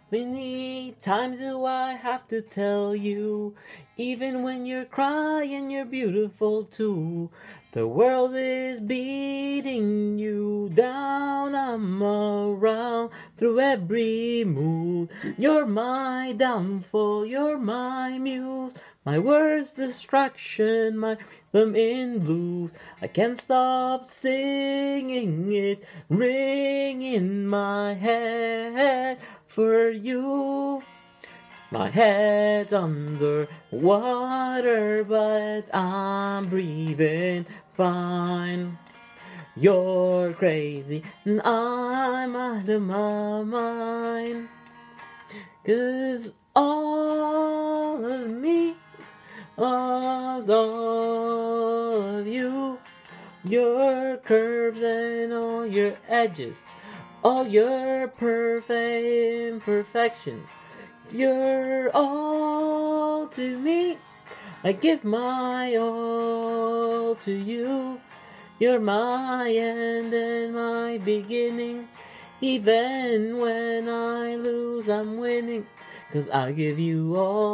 Many times do I have to tell you, even when you're crying, you're beautiful too. The world is beating you down, I'm around through every mood. You're my downfall, you're my muse, my worst distraction, my rhythm in blues. I can't stop singing it, ring in my head for you. My head's under water, but I'm breathing fine. You're crazy and I'm out of my mind. 'Cause all of me was all of you. Your curves and all your edges, all your perfect imperfections. You're all to me. I give my all to you. You're my end and my beginning. Even when I lose, I'm winning. 'Cause I give you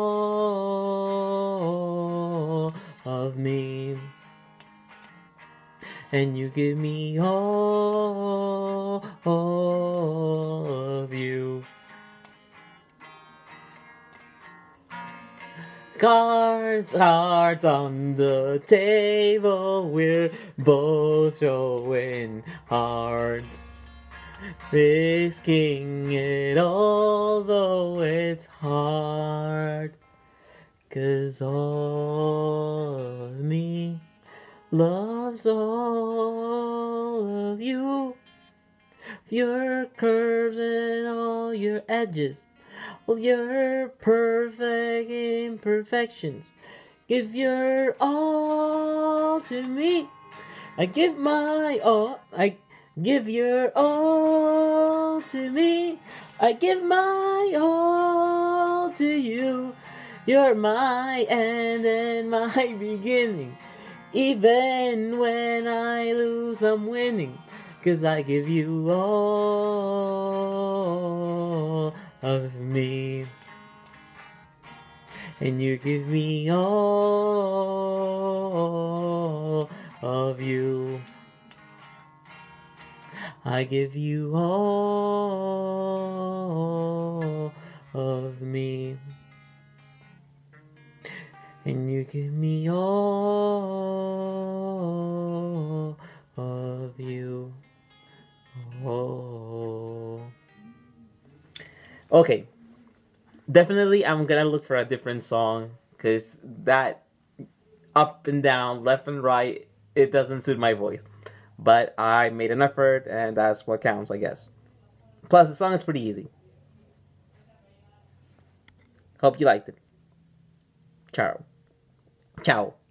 all of me. And you give me all of you. Cards on the table, we're both showing hearts. Risking it all, though it's hard. 'Cause all of me loves all of you. Your curves and all your edges, all your perfect imperfections. Give your all to me. I give my all. I give your all to me. I give my all to you. You're my end and my beginning. Even when I lose, I'm winning. 'Cause I give you all of me. And you give me all of you. I give you all of me. And you give me all of you. Oh. Okay. Definitely I'm gonna look for a different song, because that up and down, left and right, it doesn't suit my voice. But I made an effort, and that's what counts, I guess. Plus, the song is pretty easy. Hope you liked it. Ciao. Ciao.